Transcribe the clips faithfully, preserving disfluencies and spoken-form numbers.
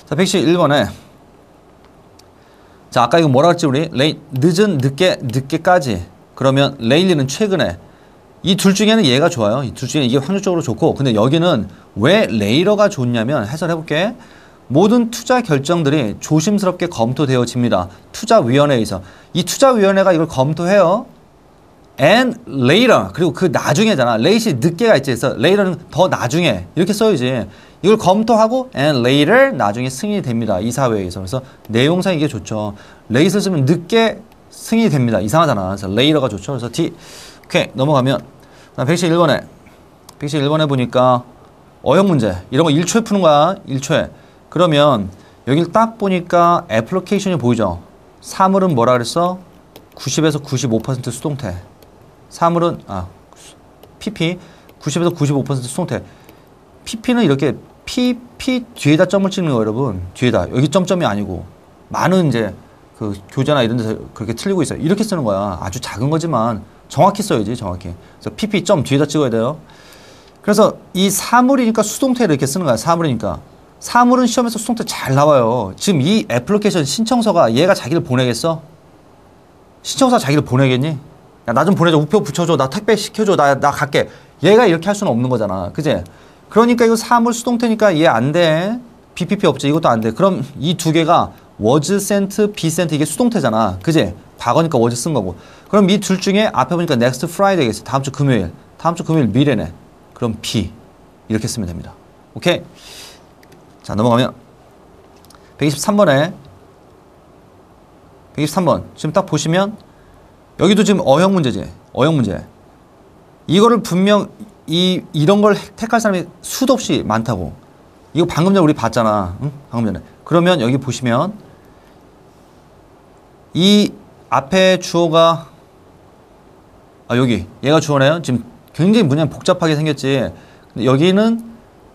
자, 백십일 번에 자, 아까 이거 뭐라 그랬지 우리? 레이, 늦은 늦게 늦게까지. 그러면 레일리는 최근에. 이 둘 중에는 얘가 좋아요. 이 둘 중에 이게 확률적으로 좋고. 근데 여기는 왜 레이러가 좋냐면 해설해 볼게. 모든 투자 결정들이 조심스럽게 검토되어집니다. 투자위원회에서. 이 투자위원회가 이걸 검토해요. and later. 그리고 그 나중에잖아. late이 늦게가 있지. 그래서 later는 더 나중에. 이렇게 써야지. 이걸 검토하고 and later 나중에 승인이 됩니다. 이사회에서. 그래서 내용상 이게 좋죠. late를 쓰면 늦게 승인이 됩니다. 이상하잖아. 그래서 later가 좋죠. 그래서 D. 오케이. 넘어가면 백십일 번에 백십일 번에 보니까 어형 문제. 이런 거 일 초에 푸는 거야. 일 초에. 그러면 여기를 딱 보니까 애플리케이션이 보이죠. 사물은 뭐라 그랬어? 구십에서 구십오 퍼센트 수동태. 사물은 아 피피 구십에서 구십오 퍼센트 수동태. 피피는 이렇게 피피 뒤에다 점을 찍는 거예요, 여러분. 뒤에다. 여기 점점이 아니고 많은 이제 그 교재나 이런 데서 그렇게 틀리고 있어요. 이렇게 쓰는 거야. 아주 작은 거지만 정확히 써야지, 정확히. 그래서 피피 점 뒤에다 찍어야 돼요. 그래서 이 사물이니까 수동태를 이렇게 쓰는 거야. 사물이니까. 사물은 시험에서 수동태 잘 나와요. 지금 이 애플리케이션 신청서가 얘가 자기를 보내겠어? 신청서가 자기를 보내겠니? 야, 나 좀 보내줘. 우표 붙여줘. 나 택배 시켜줘. 나, 나 갈게. 얘가 이렇게 할 수는 없는 거잖아. 그제? 그러니까 이거 사물 수동태니까 얘 안 돼. 비피피 없지. 이것도 안 돼. 그럼 이 두 개가 was sent, be sent 이게 수동태잖아. 그제? 과거니까 was 쓴 거고. 그럼 이 둘 중에 앞에 보니까 next Friday겠어. 다음 주 금요일. 다음 주 금요일 미래네. 그럼 be. 이렇게 쓰면 됩니다. 오케이? 자, 넘어가면 백이십삼 번에 백이십삼 번 지금 딱 보시면 여기도 지금 어형 문제지. 어형 문제. 이거를 분명 이 이런 걸 택할 사람이 수도 없이 많다고. 이거 방금 전에 우리 봤잖아. 응? 방금 전에. 그러면 여기 보시면 이 앞에 주어가 아 여기 얘가 주어네요. 지금 굉장히 문장이 복잡하게 생겼지. 근데 여기는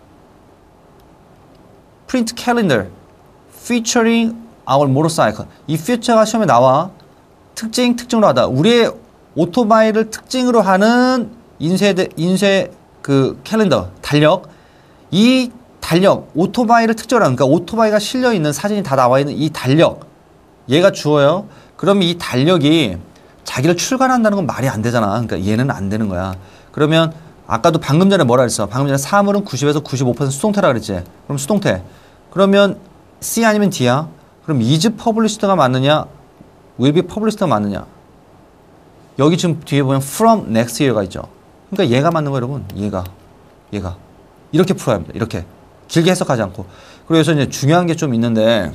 print calendar featuring our motorcycle. 이 feature가 시험에 나와. 특징, 특징으로 하다. 우리의 오토바이를 특징으로 하는 인쇄, 인쇄 그 캘린더, 달력. 이 달력, 오토바이를 특징으로 하는, 그러니까 오토바이가 실려있는 사진이 다 나와 있는 이 달력. 얘가 주어요. 그러면 이 달력이 자기를 출간한다는 건 말이 안 되잖아. 그러니까 얘는 안 되는 거야. 그러면 아까도 방금 전에 뭐라 그랬어? 방금 전에 사물은 구십에서 구십오 퍼센트 수동태라 그랬지. 그럼 수동태. 그러면 C 아니면 D야? 그럼 is published가 맞느냐? will be published가 맞느냐? 여기 지금 뒤에 보면 from next year가 있죠. 그러니까 얘가 맞는 거예요, 여러분. 얘가. 얘가. 이렇게 풀어야 합니다. 이렇게. 길게 해석하지 않고. 그래서 이제 중요한 게 좀 있는데,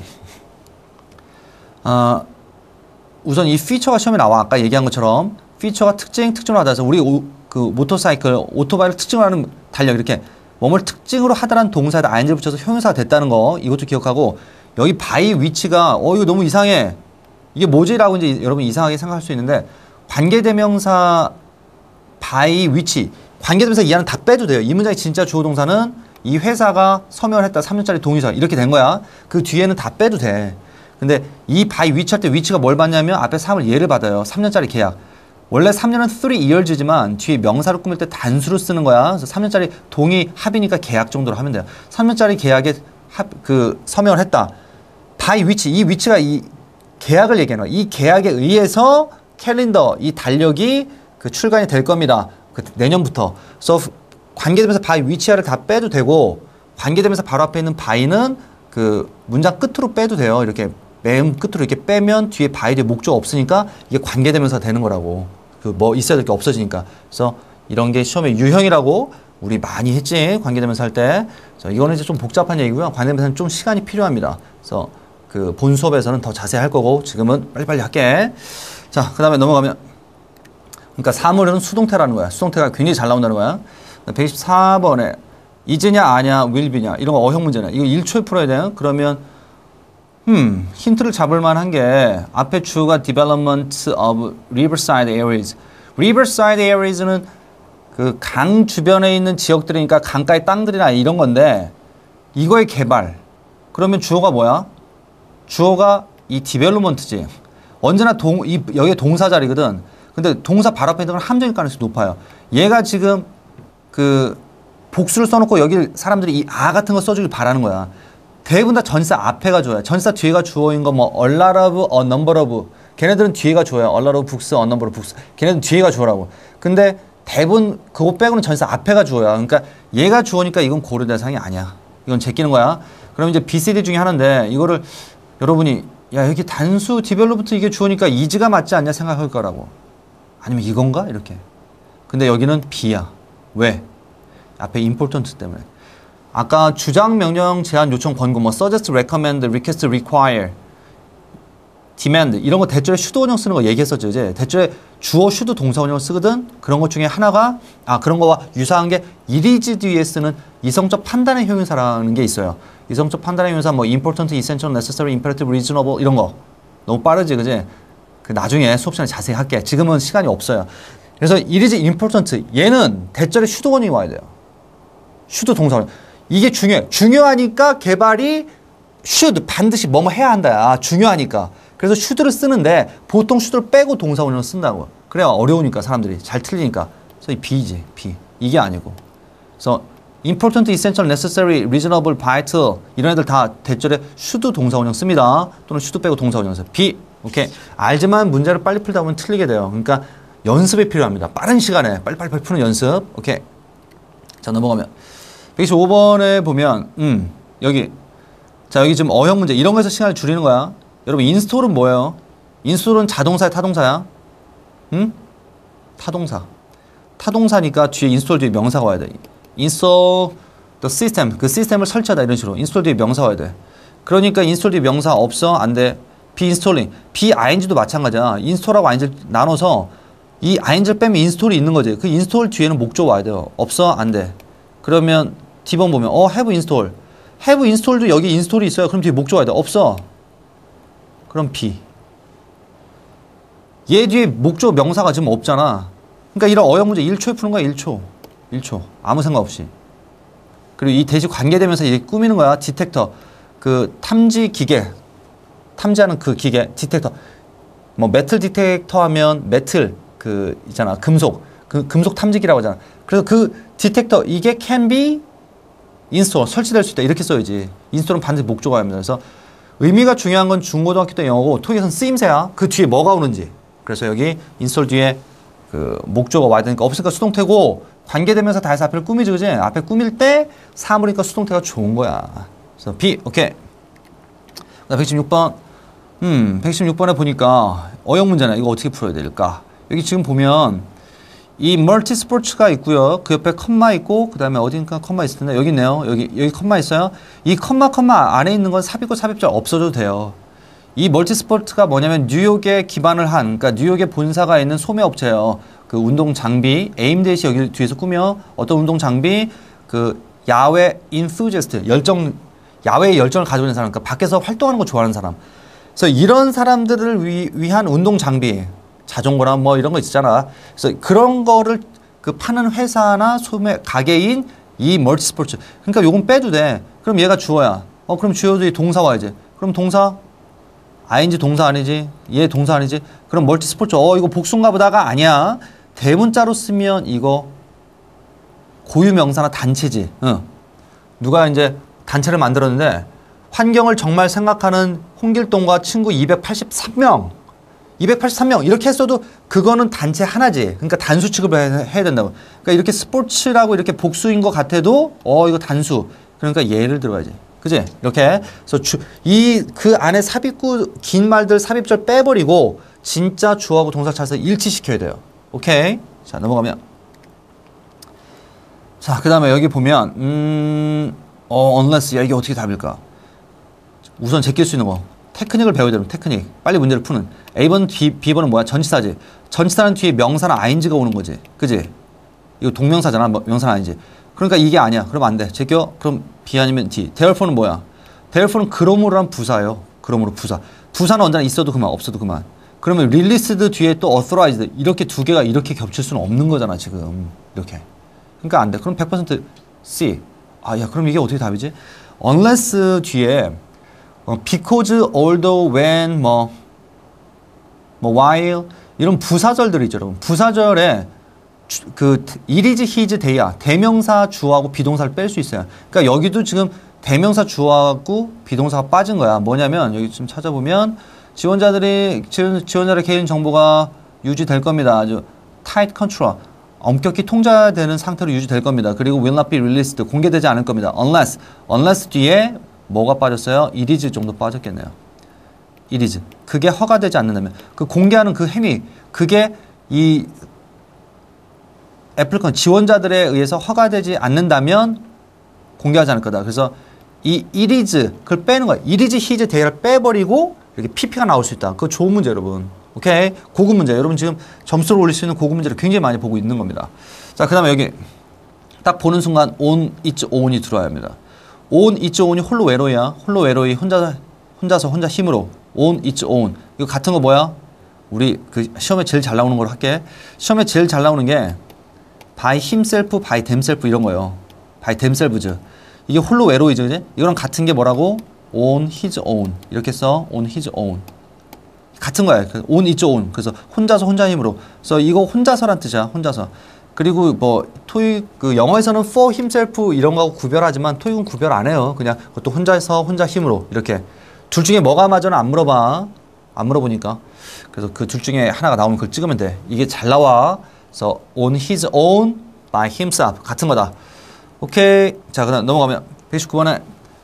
아, 우선 이 피처가 시험에 나와. 아까 얘기한 것처럼. 피처가 특징, 특징으로 하다 해서 우리 오, 그 모터사이클, 오토바이를 특징으로 하는 달력 이렇게 뭐뭘 특징으로 하다라는 동사에다 아이엔지를 붙여서 형용사가 됐다는 거 이것도 기억하고 여기 by which가 어 이거 너무 이상해. 이게 뭐지? 라고 이제 여러분 이상하게 생각할 수 있는데 관계대명사 by which 관계대명사 이 안은 다 빼도 돼요. 이 문장의 진짜 주어 동사는 이 회사가 서명을 했다. 삼 년짜리 동의서 이렇게 된 거야. 그 뒤에는 다 빼도 돼. 근데 이 by which 할 때 which가 뭘 받냐면 앞에 삼을 예를 받아요. 삼 년짜리 계약. 원래 삼 년은 three years지만 뒤에 명사를 꾸밀 때 단수로 쓰는 거야. 그래서 삼 년짜리 동의 합이니까 계약 정도로 하면 돼요. 삼 년짜리 계약에 합, 그 서명을 했다. by which 이 which가 이 계약을 얘기하는 거야. 이 계약에 의해서 캘린더 이 달력이 그 출간이 될 겁니다. 그 내년부터. 그래서 관계대명사 by which를 다 빼도 되고 관계대명사 바로 앞에 있는 by는 그 문장 끝으로 빼도 돼요. 이렇게 맨 끝으로 이렇게 빼면 뒤에 by 뒤에 목적 없으니까 이게 관계대명사 되는 거라고. 그 뭐 있어야 될 게 없어지니까. 그래서 이런 게 시험에 유형이라고 우리 많이 했지. 관계대명사 할 때. 그래서 이거는 이제 좀 복잡한 얘기고요. 관계대명사는 좀 시간이 필요합니다. 그래서 그 본 수업에서는 더 자세히 할 거고 지금은 빨리빨리 할게. 자, 그 다음에 넘어가면 그러니까 사물은 수동태라는 거야. 수동태가 굉장히 잘 나온다는 거야. 백이십사 번에 is냐 아냐 will be냐 이런 거 어형 문제냐. 이거 일 초에 풀어야 돼요. 그러면 음, 힌트를 잡을 만한 게 앞에 주가 development of riverside areas. riverside areas는 그 강 주변에 있는 지역들이니까 강가의 땅들이나 이런 건데 이거의 개발. 그러면 주어가 뭐야? 주어가 이 development지. 언제나 동, 이, 여기에 동사 자리거든. 근데 동사 바로 앞에 있는 건 함정일 가능성이 높아요. 얘가 지금 그 복수를 써놓고 여기 사람들이 이 아 같은 거 써주길 바라는 거야. 대부분 다 전치사 앞에가 주어요. 전치사 뒤에가 주어인 거 뭐 a lot of, a number of. 걔네들은 뒤에가 주어요. a lot of books, a number of books. 걔네들은 뒤에가 주어라고. 근데 대부분 그거 빼고는 전치사 앞에가 주어요. 그러니까 얘가 주어니까 이건 고려 대상이 아니야. 이건 제끼는 거야. 그럼 이제 비, 씨, 디 중에 하나인데 이거를 여러분이 야 여기 단수 디벨롭부터 이게 주어니까 이즈가 맞지 않냐 생각할 거라고. 아니면 이건가? 이렇게. 근데 여기는 B야. 왜? 앞에 important 때문에. 아까 주장, 명령, 제안, 요청, 권고, 뭐 suggest, recommend, request, require, demand 이런 거 대절에 should 원형 쓰는 거 얘기했었죠. 이제 대절에 주어 should 동사 원형을 쓰거든. 그런 것 중에 하나가 아 그런 거와 유사한 게 it is 뒤에 쓰는 이성적 판단의 형용사라는 게 있어요. 이성적 판단의 형용사 뭐 important, essential, necessary, imperative, reasonable 이런 거 너무 빠르지, 그지? 그 나중에 수업 시간에 자세히 할게. 지금은 시간이 없어요. 그래서 it is important 얘는 대절에 should 원형이 와야 돼요. should 동사 원형. 이게 중요해. 중요하니까 개발이 should 반드시 뭐뭐 해야 한다. 아, 중요하니까. 그래서 should를 쓰는데 보통 should를 빼고 동사 원형을 쓴다고. 그래야 어려우니까 사람들이 잘 틀리니까. 그래서 이 B지. B. 이게 아니고. 그래서 important, essential, necessary, reasonable, vital 이런 애들 다 대절에 should 동사 원형 씁니다. 또는 should 빼고 동사 원형 써요. B. 오케이. 알지만 문제를 빨리 풀다 보면 틀리게 돼요. 그러니까 연습이 필요합니다. 빠른 시간에 빨리빨리 푸는 연습. 오케이. 자, 넘어가면 백이십오 번에 보면 음 여기 자 여기 지금 어형 문제 이런 거에서 시간을 줄이는 거야. 여러분 인스톨은 뭐예요? 인스톨은 자동사야 타동사야? 응? 타동사. 타동사니까 뒤에 인스톨 뒤에 명사가 와야 돼. 인스톨 the system 그 시스템을 설치하다 이런 식으로 인스톨 뒤에 명사가 와야 돼. 그러니까 인스톨 뒤에 명사 없어? 안 돼. be installing be ing도 마찬가지야. 인스톨하고 ing를 나눠서 이 ing를 빼면 인스톨이 있는 거지. 그 인스톨 뒤에는 목적 와야 돼요. 없어? 안 돼. 그러면 D번 보면 어 have install have install도 여기 인스톨이 있어요. 그럼 뒤에 목적 와야 돼. 없어. 그럼 B. 얘 뒤에 목적 명사가 지금 없잖아. 그러니까 이런 어용 문제 일 초에 푸는 거야. 일 초. 일 초. 아무 생각 없이. 그리고 이 대시 관계되면서 이게 꾸미는 거야. 디텍터. 그 탐지 기계. 탐지하는 그 기계. 디텍터. 뭐 메틀 디텍터 하면 메틀 그 있잖아. 금속. 그 금속 탐지기라고 하잖아. 그래서 그 디텍터 이게 can be install 설치될 수 있다 이렇게 써야지. 인스톨은 반드시 목적어야 합니다. 그래서 의미가 중요한 건 중고등학교 때 영어고 토익에서는 쓰임새야. 그 뒤에 뭐가 오는지. 그래서 여기 인스톨 뒤에 그 목적어 와야 되니까 없으니까 수동태고 관계되면서 다해서 앞을 꾸미지, 그지? 앞에 꾸밀 때 사물이니까 수동태가 좋은 거야. 그래서 B 오케이. 그다음 백십육 번. 음 백십육 번에 보니까 어용 문제네. 이거 어떻게 풀어야 될까? 여기 지금 보면 이 멀티 스포츠가 있고요. 그 옆에 컴마 있고 그 다음에 어딘가 컴마 있을 텐데 여기 있네요. 여기 여기 컴마 있어요. 이 컴마 컴마 안에 있는 건 삽입고 삽입절 없어져도 돼요. 이 멀티 스포츠가 뭐냐면 뉴욕에 기반을 한 그러니까 뉴욕에 본사가 있는 소매 업체예요. 그 운동 장비 에임댓이 여기 뒤에서 꾸며 어떤 운동 장비 그 야외 인투지스트 열정 야외의 열정을 가지고 있는 사람 그러니까 밖에서 활동하는 거 좋아하는 사람. 그래서 이런 사람들을 위, 위한 운동 장비 자전거나 뭐 이런 거 있잖아. 그래서 그런 거를 그 파는 회사나 소매 가게인 이 멀티 스포츠. 그러니까 요건 빼도 돼. 그럼 얘가 주어야. 어 그럼 주어도 동사 와야지. 그럼 동사 아이엔지 동사 아니지? 얘 동사 아니지? 그럼 멀티 스포츠 어 이거 복수인가 보다가 아니야. 대문자로 쓰면 이거 고유 명사나 단체지. 응. 누가 이제 단체를 만들었는데 환경을 정말 생각하는 홍길동과 친구 이백팔십삼 명. 이백팔십삼 명 이렇게 했어도 그거는 단체 하나지. 그러니까 단수 취급을 해야 된다고. 그러니까 이렇게 스포츠라고 이렇게 복수인 것 같아도 어 이거 단수. 그러니까 예를 들어야지. 그지? 이렇게. 그래서 이 그 안에 삽입구 긴 말들 삽입절 빼버리고 진짜 주어하고 동사 찾아서 일치시켜야 돼요. 오케이. 자 넘어가면. 자 그다음에 여기 보면 음 어 unless 야 이게 어떻게 답일까? 우선 제낄 수 있는 거. 테크닉을 배워야 되는 테크닉. 빨리 문제를 푸는. A번, B, B번은 뭐야? 전치사지. 전치사는 뒤에 명사나 아인지가 오는 거지. 그지? 이거 동명사잖아. 명사는 아니지. 그러니까 이게 아니야. 그럼 안 돼. 제껴? 그럼 B 아니면 D. thereforo는 뭐야? thereforo는 그러므로란 부사예요. 그러므로 부사. 부사는 언제나 있어도 그만, 없어도 그만. 그러면 released 뒤에 또 authorized. 이렇게 두 개가 이렇게 겹칠 수는 없는 거잖아, 지금. 이렇게. 그러니까 안 돼. 그럼 백 퍼센트 C. 아, 야, 그럼 이게 어떻게 답이지? unless 뒤에 어, because, although, when, 뭐, 뭐, while 이런 부사절들이 있죠, 여러분. 부사절에 주, 그 it is, his, they야. 대명사 주어하고 비동사를 뺄 수 있어요. 그러니까 여기도 지금 대명사 주어하고 비동사가 빠진 거야. 뭐냐면 여기 좀 찾아보면 지원자들이 지원, 지원자의 개인 정보가 유지될 겁니다. 아주 tight control, 엄격히 통제되는 상태로 유지될 겁니다. 그리고 will not be released, 공개되지 않을 겁니다. unless, unless 뒤에 뭐가 빠졌어요? it is 정도 빠졌겠네요. it is. 그게 허가되지 않는다면, 그 공개하는 그 행위, 그게 이 애플콘 지원자들에 의해서 허가되지 않는다면 공개하지 않을 거다. 그래서 이 it is, 그걸 빼는 거야. it is, his, they를 빼버리고 이렇게 피피가 나올 수 있다. 그거 좋은 문제, 여러분. 오케이? 고급 문제. 여러분 지금 점수를 올릴 수 있는 고급 문제를 굉장히 많이 보고 있는 겁니다. 자, 그 다음에 여기 딱 보는 순간 on, its own이 들어와야 합니다. on, its own이 홀로 외로이야. 홀로 외로이. 혼자, 혼자서 혼자 힘으로. on, its own. 이거 같은 거 뭐야? 우리 그 시험에 제일 잘 나오는 걸 할게. 시험에 제일 잘 나오는 게 by himself, by themselves 이런 거예요. by themselves. 이게 홀로 외로이죠, 그지? 이거랑 같은 게 뭐라고? on his own. 이렇게 써. on his own. 같은 거야. on its own. 그래서 혼자서 혼자 힘으로. 그래서 이거 혼자서란 뜻이야. 혼자서. 그리고 뭐 토익 그 영어에서는 for himself 이런 거하고 구별하지만 토익은 구별 안 해요. 그냥 그것도 혼자서 혼자 힘으로 이렇게. 둘 중에 뭐가 맞아는 안 물어봐. 안 물어보니까. 그래서 그 둘 중에 하나가 나오면 그걸 찍으면 돼. 이게 잘 나와. 그래서 on his own by himself 같은 거다. 오케이. 자, 그다음 넘어가면 백십구 번에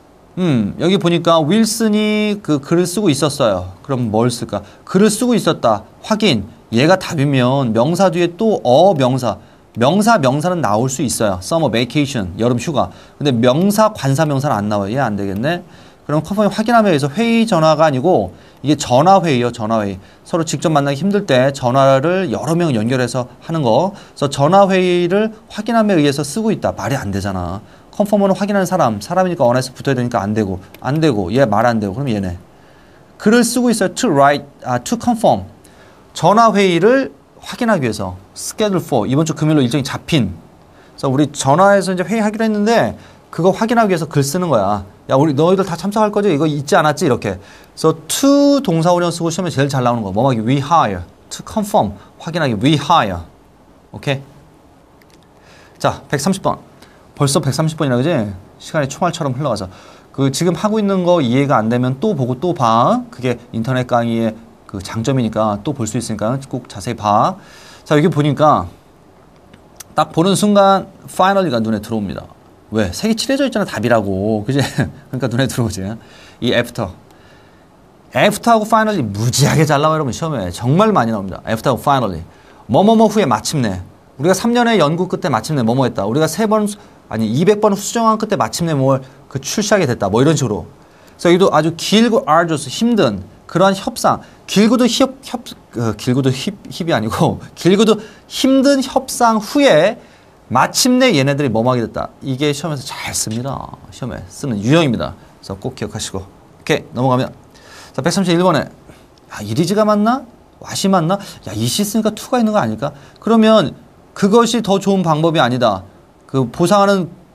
음, 여기 보니까 윌슨이 그 글을 쓰고 있었어요. 그럼 뭘 쓸까? 글을 쓰고 있었다. 확인. 얘가 답이면 명사 뒤에 또 어 명사. 명사 명사는 나올 수 있어요. summer vacation, 여름 휴가. 근데 명사 관사 명사는 안 나와요. 얘 안 되겠네. 그럼 컨펌이 확인함에 의해서 회의 전화가 아니고 이게 전화회의요. 전화회의. 서로 직접 만나기 힘들 때 전화를 여러 명 연결해서 하는 거. 그래서 전화회의를 확인함에 의해서 쓰고 있다. 말이 안 되잖아. 컨펌은 확인하는 사람. 사람이니까 on에서 붙어야 되니까 안 되고. 안 되고. 얘 말 안 되고. 그럼 얘네. 글을 쓰고 있어요. to write, 아, to confirm. 전화회의를 확인하기 위해서. schedule for. 이번 주 금요일로 일정이 잡힌. 그래서 우리 전화해서 이제 회의하기로 했는데 그거 확인하기 위해서 글 쓰는 거야. 야, 우리 너희들 다 참석할 거지? 이거 잊지 않았지? 이렇게. 그래서 to 동사원형 쓰고 시험에 제일 잘 나오는 거. 뭐하기? we hire. to confirm. 확인하기. we hire. 오케이? 자, 백삼십 번. 벌써 백삼십 번이라 그지? 시간이 총알처럼 흘러가서. 그 지금 하고 있는 거 이해가 안 되면 또 보고 또 봐. 그게 인터넷 강의의 그 장점이니까 또 볼 수 있으니까 꼭 자세히 봐. 자, 여기 보니까 딱 보는 순간 finally가 눈에 들어옵니다. 왜? 색이 칠해져 있잖아. 답이라고. 그지? 그러니까 눈에 들어오지. 이 after. after하고 finally 무지하게 잘 나와요. 여러분 시험에. 정말 많이 나옵니다. after하고 finally. 뭐뭐뭐 후에 마침내. 우리가 삼 년의 연구 끝에 마침내 뭐뭐 했다. 우리가 세 번, 아니 이백 번 수정한 끝에 마침내 뭘 그 출시하게 됐다. 뭐 이런 식으로. 그래서 여기도 아주 길고 arduous, 힘든 그러한 협상. 길고도 협, 협, 그, 길고도 힙, 힙이 아니고 길고도 힘든 협상 후에 마침내 얘네들이 뭐하게 됐다. 이게 시험에서 잘 씁니다. 시험에 쓰는 유형입니다. 그래서 꼭 기억하시고. 오케이, 넘어가면. 자, 백삼십일 번에. 야, 이리지가 맞나? 와시 맞나? 야, 이시 쓰니까 투가 있는 거 아닐까? 그러면 그것이 더 좋은 방법이 아니다. 그 보상하는,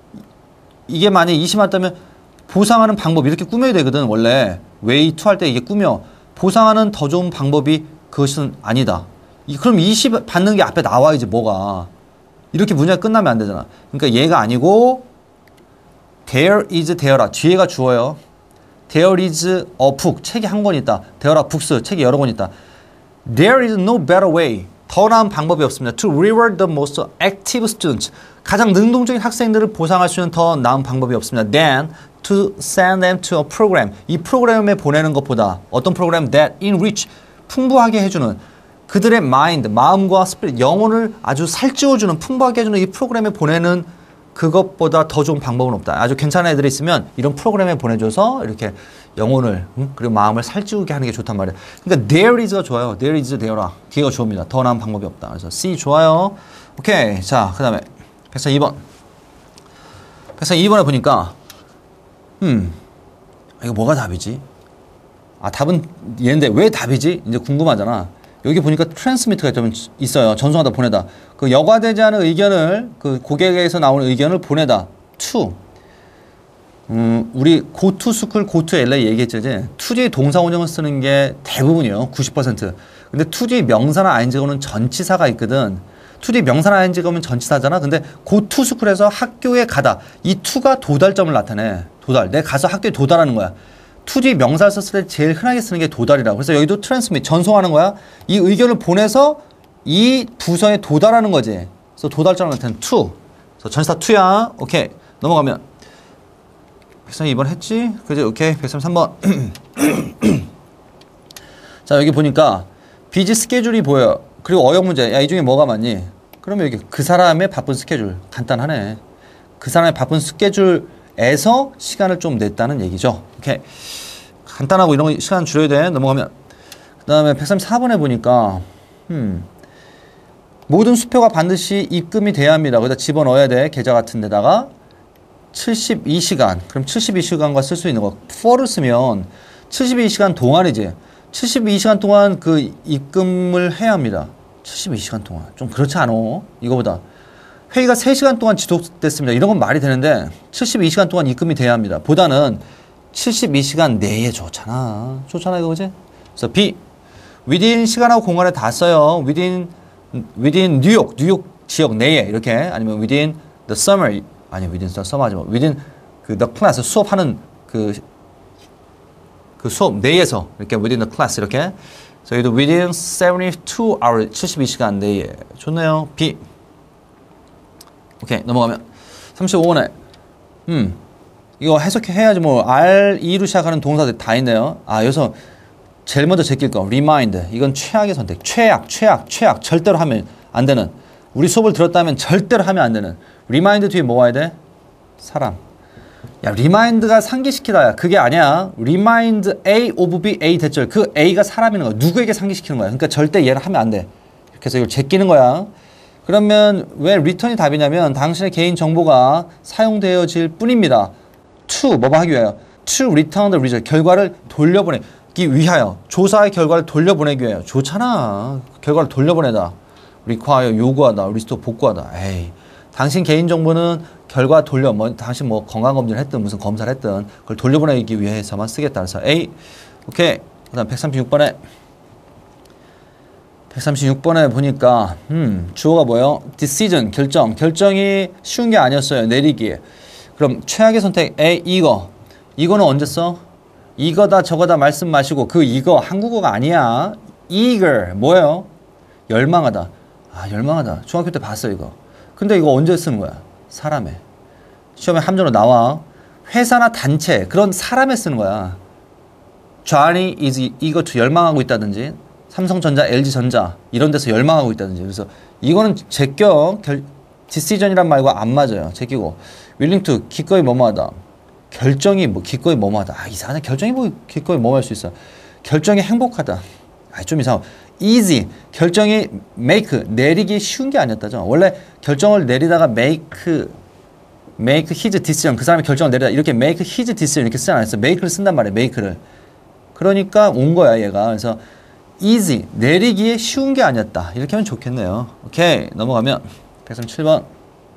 이게 만약에 이시 맞다면 보상하는 방법 이렇게 꾸며야 되거든. 원래 웨이 투 할 때 이게 꾸며. 보상하는 더 좋은 방법이 그것은 아니다. 이, 그럼 이시 받는 게 앞에 나와야지 뭐가. 이렇게 문제가 끝나면 안 되잖아. 그러니까 얘가 아니고 there is there라. 뒤에가 주어요. There is a book. 책이 한 권 있다. There are books. 책이 여러 권 있다. There is no better way. 더 나은 방법이 없습니다. To reward the most active students. 가장 능동적인 학생들을 보상할 수 있는 더 나은 방법이 없습니다. Than to send them to a program. 이 프로그램에 보내는 것보다 어떤 프로그램? That enrich. 풍부하게 해주는. 그들의 마인드, 마음과 스피릿, 영혼을 아주 살찌워주는, 풍부하게 해주는 이 프로그램에 보내는 그것보다 더 좋은 방법은 없다. 아주 괜찮은 애들이 있으면 이런 프로그램에 보내줘서 이렇게 영혼을, 응? 그리고 마음을 살찌우게 하는 게 좋단 말이에요. 그러니까 there is가 좋아요. there is, there라. 뒤가 좋습니다. 더 나은 방법이 없다. 그래서 C 좋아요. 오케이. 자, 그 다음에 백사십이 번. 백사십이 번에 보니까 음, 이거 뭐가 답이지? 아, 답은 얘인데 왜 답이지? 이제 궁금하잖아. 여기 보니까 트랜스미트가 좀 있어요. 전송하다 보내다. 그 여과되지 않은 의견을, 그 고객에서 나오는 의견을 보내다. to. 음, 우리 go to school, go to 엘에이 얘기했죠. 이제 to 뒤에 동사 원형을 쓰는 게 대부분이에요. 구십 퍼센트. 근데 to 뒤에 명사나 아이엔지가 오는 전치사가 있거든. to 뒤에 명사나 아이엔지가 오면 전치사잖아. 근데 go to school에서 학교에 가다. 이 to가 도달점을 나타내. 도달. 내가 가서 학교에 도달하는 거야. to 뒤 명사를 썼을 때 제일 흔하게 쓰는 게 도달이라고. 그래서 여기도 transmit, 전송하는 거야. 이 의견을 보내서 이 부서에 도달하는 거지. 그래서 도달자는 같은 to. 그래서 전치사 to야. 오케이. 넘어가면 백삼십이 번 했지? 그지? 오케이. 백삼십삼 번. 자, 여기 보니까 비지 스케줄이 보여. 그리고 어역 문제. 야, 이 중에 뭐가 맞니? 그러면 여기 그 사람의 바쁜 스케줄. 간단하네. 그 사람의 바쁜 스케줄에서 시간을 좀 냈다는 얘기죠. 오케이. 간단하고 이런 거 시간 줄여야 돼. 넘어가면. 그 다음에 백삼십사 번에 보니까, 음. 모든 수표가 반드시 입금이 돼야 합니다. 거기다 집어넣어야 돼. 계좌 같은 데다가. 칠십이 시간. 그럼 칠십이 시간과 쓸 수 있는 거. for를 쓰면 칠십이 시간 동안이지. 칠십이 시간 동안 그 입금을 해야 합니다. 칠십이 시간 동안. 좀 그렇지 않아? 이거보다. 회의가 세 시간 동안 지속됐습니다. 이런 건 말이 되는데 칠십이 시간 동안 입금이 돼야 합니다. 보다는 칠십이 시간 내에 좋잖아. 좋잖아 이거 그지? 그래서 B. within 시간하고 공간에 다 써요. within within 뉴욕, 뉴욕 지역 내에 이렇게 아니면 within the summer 아니 within the summer 하지 마. within 그 the class 수업하는 그 그 수업 내에서 이렇게 within the class 이렇게 저희도 within seventy-two hours 칠십이 시간 내에 좋네요. B. 오케이 넘어가면 삼십오 번에 음 이거 해석해야지 뭐 알이로 시작하는 동사들 다 있네요. 아 여기서 제일 먼저 제낄 거 remind 이건 최악의 선택. 최악 최악 최악 절대로 하면 안 되는 우리 수업을 들었다면 절대로 하면 안 되는 remind 뒤에 뭐 와야 돼? 사람. 야 remind가 상기시키다야. 그게 아니야. remind A of B A 대절 그 A가 사람이는 거야. 누구에게 상기시키는 거야. 그러니까 절대 얘를 하면 안 돼. 이렇게 해서 이걸 제끼는 거야. 그러면 왜 return이 답이냐면 당신의 개인 정보가 사용되어질 뿐입니다. to 뭐뭐 하기 위하여 to return the result 결과를 돌려보내기 위하여 조사의 결과를 돌려보내기 위하여 좋잖아. 결과를 돌려보내다. require 요구하다. restore 복구하다. 에이 당신 개인 정보는 결과 돌려 뭐 당신 뭐 건강검진을 했든 무슨 검사를 했든 그걸 돌려보내기 위해서만 쓰겠다. 그래서 A 오케이. 그 다음 백삼십육 번에 백삼십육 번에 보니까 음 주어가 뭐예요? decision 결정 결정이 쉬운 게 아니었어요. 내리기. 그럼 최악의 선택 A 이거 이거는 언제 써? 이거다 저거다 말씀 마시고 그 이거 한국어가 아니야. eager 뭐예요? 열망하다. 아 열망하다. 중학교 때 봤어 이거. 근데 이거 언제 쓰는 거야? 사람에. 시험에 함정으로 나와. 회사나 단체 그런 사람에 쓰는 거야. Johnny is eager to 열망하고 있다든지 삼성전자, 엘지전자 이런 데서 열망하고 있다든지 그래서 이거는 제껴 결, decision이란 말과 안 맞아요. 제끼고 willing to 기꺼이 뭐뭐하다. 결정이 뭐 기꺼이 뭐뭐하다. 아 이상하네. 결정이 뭐 기꺼이 뭐뭐할 수 있어. 결정이 행복하다. 아 좀 이상하고 easy 결정이 make 내리기 쉬운 게 아니었다죠. 원래 결정을 내리다가 make make his decision 그 사람이 결정을 내리다 이렇게 make his decision 이렇게 쓰지 않았어. make를 쓴단 말이에요. make를. 그러니까 온 거야 얘가. 그래서 easy 내리기에 쉬운 게 아니었다. 이렇게 하면 좋겠네요. 오케이 넘어가면 백삼십칠 번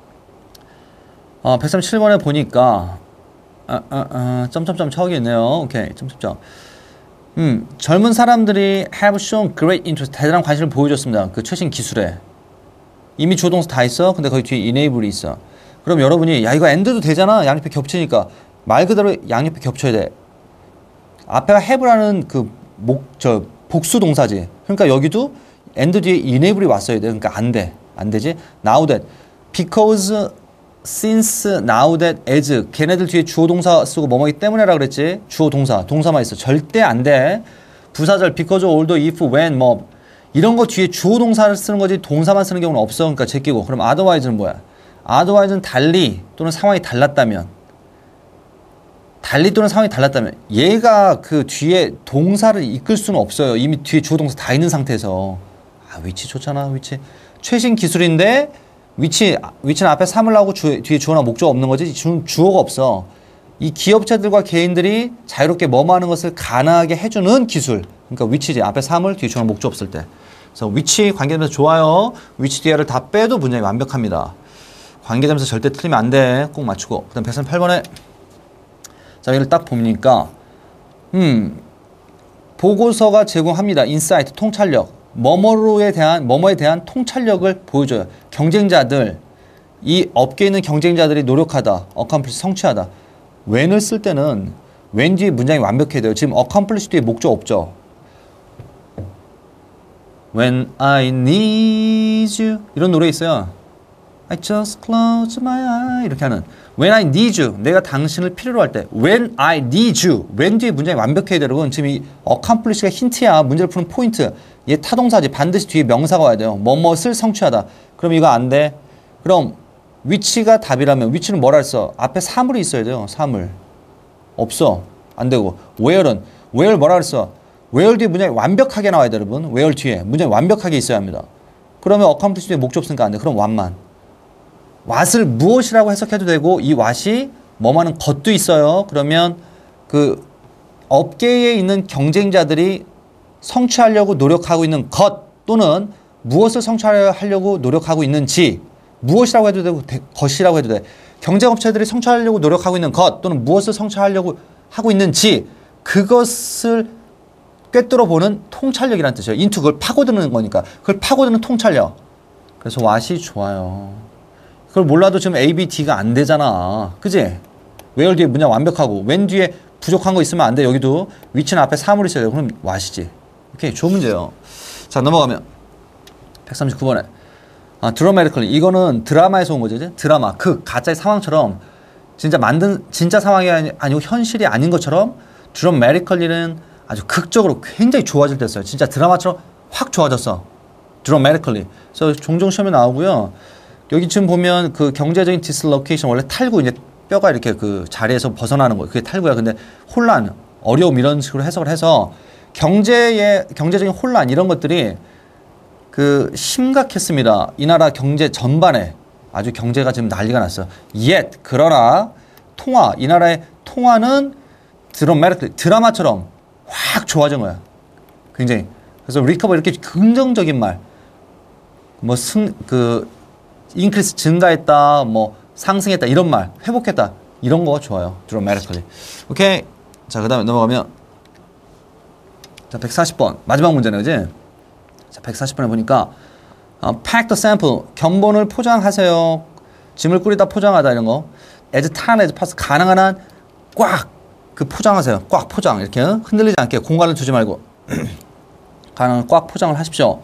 어, 백삼십칠 번에 보니까 아, 아, 아, 점점점 적이 있네요. 오케이 점점점 음, 젊은 사람들이 have shown great interest 대단한 관심을 보여줬습니다. 그 최신 기술에 이미 주어 동사 다 있어. 근데 거기 뒤에 enable이 있어. 그럼 여러분이 야 이거 and도 되잖아. 양옆에 겹치니까 말 그대로 양옆에 겹쳐야 돼. 앞에가 have라는 그 목, 저 복수 동사지. 그러니까 여기도 and 뒤에 enable이 왔어야 돼. 그러니까 안 돼. 안 되지. now that, because, since, now that, as. 걔네들 뒤에 주어 동사 쓰고 뭐뭐기 때문에라 그랬지. 주어 동사. 동사만 있어. 절대 안 돼. 부사절 because, although, if, when, 뭐 이런 거 뒤에 주어 동사를 쓰는 거지 동사만 쓰는 경우는 없어. 그러니까 제끼고. 그럼 otherwise는 뭐야? otherwise는 달리 또는 상황이 달랐다면 달리 또는 상황이 달랐다면 얘가 그 뒤에 동사를 이끌 수는 없어요. 이미 뒤에 주어 동사 다 있는 상태에서. 아 위치 좋잖아. 위치 최신 기술인데 위치 위치는 앞에 삼을 나오고 주, 뒤에 주어나 목적 없는 거지. 주, 주어가 없어. 이 기업체들과 개인들이 자유롭게 뭐뭐 하는 것을 가능하게 해주는 기술. 그러니까 위치지. 앞에 삼을 뒤에 주어나 목적 없을 때. 그래서 위치 관계대명사 좋아요. 위치 뒤에를 다 빼도 문장이 완벽합니다. 관계대명사 절대 틀리면 안 돼. 꼭 맞추고. 그 다음 백삼십팔 번에 자, 여기를 딱 보니까 음 보고서가 제공합니다. 인사이트, 통찰력. 뭐뭐로에 대한, 뭐뭐에 대한 통찰력을 보여줘요. 경쟁자들, 이 업계에 있는 경쟁자들이 노력하다, 어컴플리시, 성취하다. when을 쓸 때는 when 뒤에 문장이 완벽해야 돼요. 지금 accomplish 뒤에 목적 없죠. When I need you 이런 노래 있어요. I just close my eye 이렇게 하는 When I need you 내가 당신을 필요로 할 때 When I need you when 뒤에 문장이 완벽해야 돼요. 여러분 지금 이 accomplish가 힌트야. 문제를 푸는 포인트. 얘 타동사지. 반드시 뒤에 명사가 와야 돼요. 뭐뭇을 성취하다. 그럼 이거 안 돼. 그럼 which가 답이라면 which는 뭐라 했어? 앞에 사물이 있어야 돼요. 사물. 없어. 안 되고 where는 where 뭐라 그랬어? where 뒤에 문장이 완벽하게 나와야 돼요. 여러분. where 뒤에 문장이 완벽하게 있어야 합니다. 그러면 accomplish 뒤에 목적 없으니까 안 돼. 그럼 what만. what을 무엇이라고 해석해도 되고 이 what이 뭐하는 것도 있어요. 그러면 그 업계에 있는 경쟁자들이 성취하려고 노력하고 있는 것 또는 무엇을 성취하려고 노력하고 있는지 무엇이라고 해도 되고 대, 것이라고 해도 돼. 경쟁업체들이 성취하려고 노력하고 있는 것 또는 무엇을 성취하려고 하고 있는지 그것을 꿰뚫어 보는 통찰력이라는 뜻이에요. 인투 그걸 파고드는 거니까 그걸 파고드는 통찰력. 그래서 what이 좋아요. 그걸 몰라도 지금 A, B, D가 안 되잖아. 그지? where 뒤에 문장 완벽하고 when 뒤에 부족한 거 있으면 안 돼. 여기도 which는 앞에 사물이 있어야 돼. 그럼 what이지. 오케이. 좋은 문제예요. 자 넘어가면 백삼십구 번에 아, 드라마티컬리 이거는 드라마에서 온 거지. 드라마 그 가짜의 상황처럼 진짜 만든 진짜 상황이 아니, 아니고 현실이 아닌 것처럼 드라마티컬리는 아주 극적으로 굉장히 좋아질 때였어요. 진짜 드라마처럼 확 좋아졌어. 드라마티컬리. 그래서 종종 시험에 나오고요. 여기 지금 보면 그 경제적인 디슬로케이션 원래 탈구 이제 뼈가 이렇게 그 자리에서 벗어나는 거예요. 그게 탈구야. 근데 혼란, 어려움 이런 식으로 해석을 해서 경제의 경제적인 혼란 이런 것들이 그 심각했습니다. 이 나라 경제 전반에 아주 경제가 지금 난리가 났어요. yet 그러나 통화 이 나라의 통화는 드라마틱 드라마처럼 확 좋아진 거야. 굉장히 그래서 리커버 이렇게 긍정적인 말 뭐 승 그 인크리스 증가했다 뭐 상승했다 이런 말 회복했다 이런 거 좋아요. 드라마틱ally. 오케이. 자 그다음에 넘어가면 자 백사십 번 마지막 문제네 그지? 자 백사십 번에 보니까 어, pack the sample 견본을 포장하세요. 짐을 꾸리다 포장하다 이런 거 as tight as possible 가능한 한 꽉 그 포장하세요. 꽉 포장 이렇게 흔들리지 않게 공간을 두지 말고 가능한 꽉 포장을 하십시오.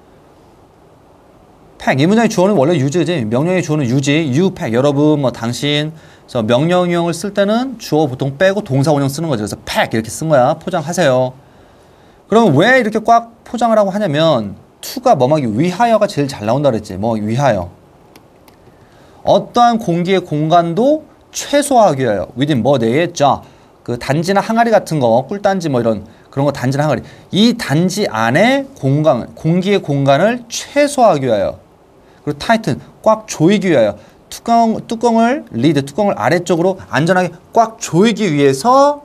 pack 이 문장의 주어는 원래 유즈지. 명령의 주어는 유지. you pack 여러분 뭐 당신. 그래서 명령형을 쓸 때는 주어 보통 빼고 동사 원형 쓰는 거죠. 그래서 pack 이렇게 쓴 거야. 포장하세요. 그러면 왜 이렇게 꽉 포장을 하고 하냐면 to가 뭐하기 위하여가 제일 잘 나온다 그랬지. 뭐 위하여. 어떠한 공기의 공간도 최소화하기 위하여. within 뭐 내에 자. 그 단지나 항아리 같은 거 꿀단지 뭐 이런 그런 거 단지나 항아리. 이 단지 안에 공간, 공기의 공간을 최소화하기 위하여. 그리고 타이튼 꽉 조이기 위하여. 뚜껑, 뚜껑을 리드, 뚜껑을 아래쪽으로 안전하게 꽉 조이기 위해서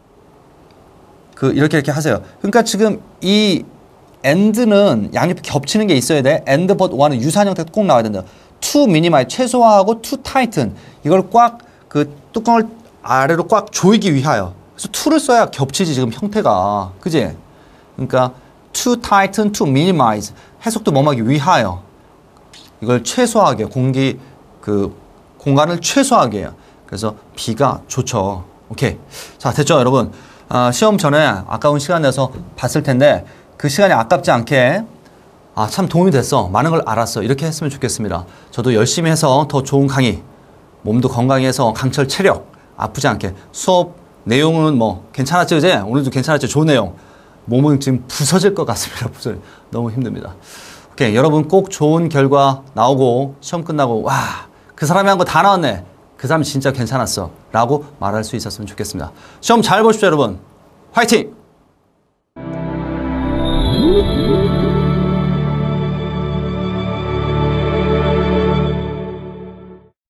그 이렇게 이렇게 하세요. 그러니까 지금 이 and는 양옆에 겹치는 게 있어야 돼. and but one은 유사한 형태가 꼭 나와야 된다. to minimize 최소화하고 to tighten 이걸 꽉 그 뚜껑을 아래로 꽉 조이기 위하여. 그래서 to를 써야 겹치지 지금 형태가. 그지? 그러니까 to tighten, to minimize 해석도 뭐하기 위하여. 이걸 최소화하게 공기 그 공간을 최소화하게 해요. 그래서 B가 좋죠. 오케이. 자 됐죠 여러분. 아, 시험 전에 아까운 시간 내서 봤을 텐데 그 시간이 아깝지 않게 아, 참 도움이 됐어. 많은 걸 알았어. 이렇게 했으면 좋겠습니다. 저도 열심히 해서 더 좋은 강의 몸도 건강해서 강철 체력 아프지 않게 수업 내용은 뭐 괜찮았죠 이제? 오늘도 괜찮았죠? 좋은 내용. 몸은 지금 부서질 것 같습니다. 부서질. 너무 힘듭니다. 오케이. 여러분 꼭 좋은 결과 나오고 시험 끝나고 와, 그 사람이 한 거 다 나왔네. 그 사람 진짜 괜찮았어. 라고 말할 수 있었으면 좋겠습니다. 시험 잘 보십시오 여러분. 화이팅!